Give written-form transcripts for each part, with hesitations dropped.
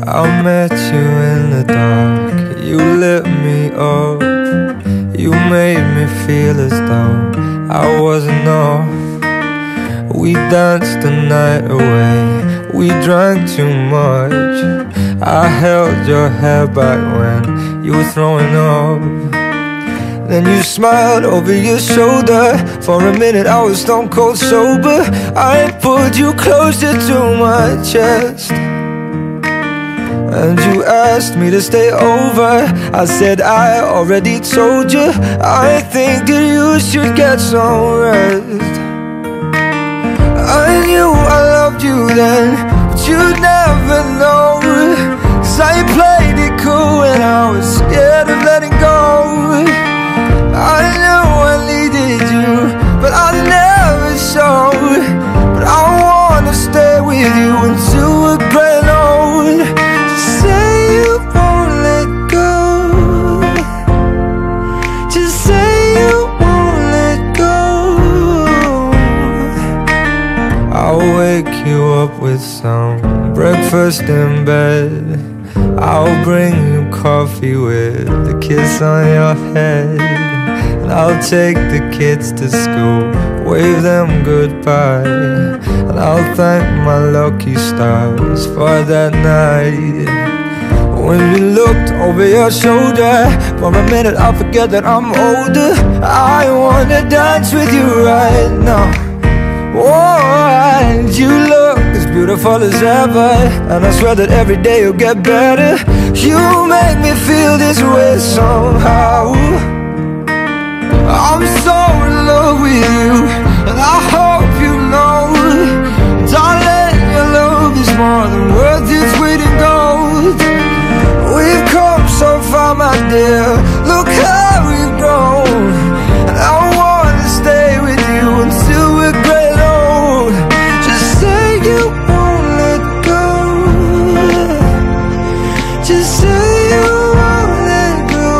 I met you in the dark, you lit me up. You made me feel as though I wasn't off. We danced the night away, we drank too much. I held your hair back when you were throwing up. Then you smiled over your shoulder. For a minute I was stone cold sober. I pulled you closer to my chest, and you asked me to stay over. I said I already told you, I think that you should get some rest. I knew I loved you then, but you'd never know, 'cause I played it cool and I was scared of letting go. I knew I needed you, but I never showed. But I wanna stay with you until we're gray and old. Just say you won't let go. Just say you won't let go. I'll wake you up with some breakfast in bed. I'll bring you coffee with a kiss on your head. And I'll take the kids to school, wave them goodbye. And I'll thank my lucky stars for that night. When you looked over your shoulder, for a minute I forget that I'm older. I wanna dance with you right now. Oh, and you look as beautiful as ever, and I swear that every day you'll get better. You make me feel this way somehow. I'm so in love with you, and I hope you know, darling, your love is more than worth its weight in gold. We've come so far, my dear, look how we've grown. And I wanna stay with you until we're gray and old. Just say you won't let go. Just say you won't let go.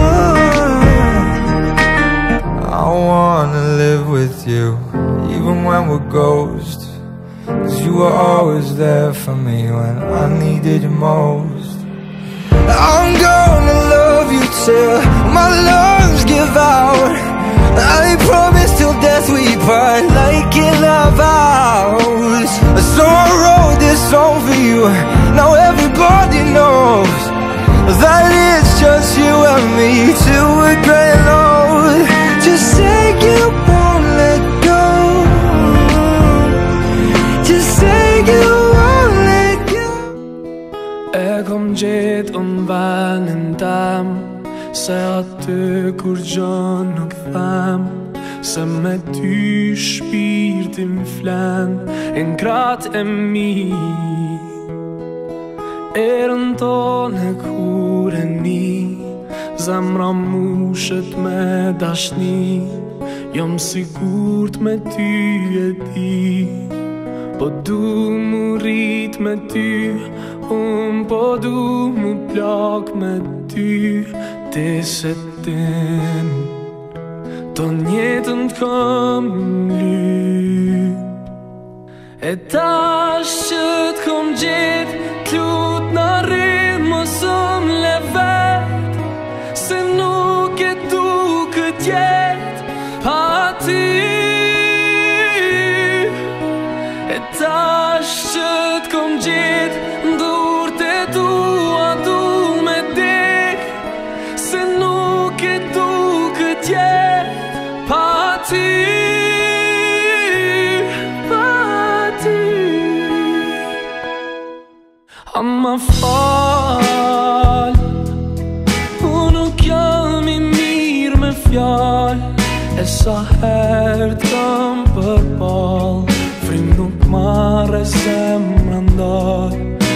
I wanna live with you, even when we're ghosts, 'cause you were always there for me when I needed you most. I'm gonna love you till my lungs give out. I promise till death we part, like in our vows. So I wrote this song for you, now everybody knows that it's just you and me till we're gray and old. Just say you won't let go. Just say you won't let go. E kom gjetë unë venin tem, se aty kur gjën nuk them, se me ty shpirtin flen e n'krat e mi. Erën tonë kur e ni, zemra mushet me dashni. Jom sigurt me ty e di, po du mu rrit me ty. Po du mu plak me ty. Ti se tin ton jetën t'kom ly. E tash që t'kom gjith, t'lut në rrim mos le vet, se nuk e du kët jet pa ty. E tash që t'kom gjith, ndur te tua du me dik, se nuk e du kët jet pa ty. Amma fal, unë nuk jam I mirë me fjall, e sa herë t'kam përball, frim nuk marrë se më ndall.